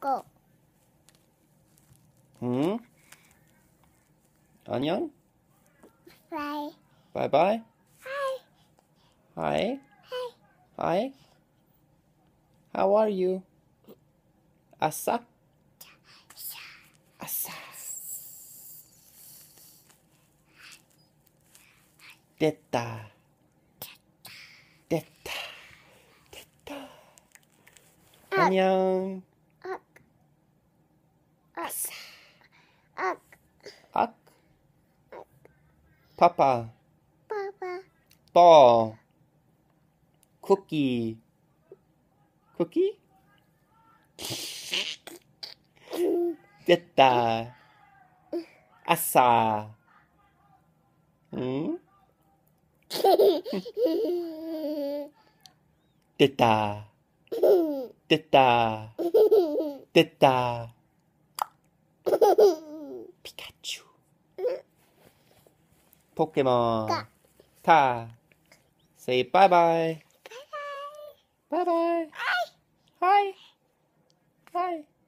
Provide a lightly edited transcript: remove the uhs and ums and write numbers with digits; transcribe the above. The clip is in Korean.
고. 응? 안녕? 바이. 바이바이? 하이. Hi? 하이. Hi? How are you? 아싸? 아싸. 됐다. 됐다. 됐다. 안녕. 악. 아싸. 악. 악. 파파. 빠빠. 뻐. 쿠키. 쿠키? 됐다. 아싸. 응? 됐다. 됐다. 됐다. 피카츄. 포켓몬. 타. Say bye bye. Bye bye. Hi. Hi.